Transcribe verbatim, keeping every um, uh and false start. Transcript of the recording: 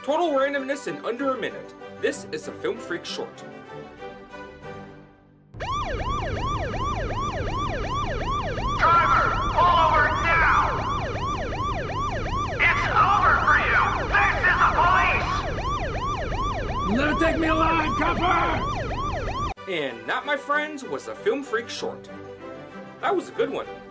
Total randomness in under a minute. This is a Film Freak short. Driver, pull over now! It's over for you! This is the police! You'll never take me alive, copper! And that, my friends, was a Film Freak short. That was a good one.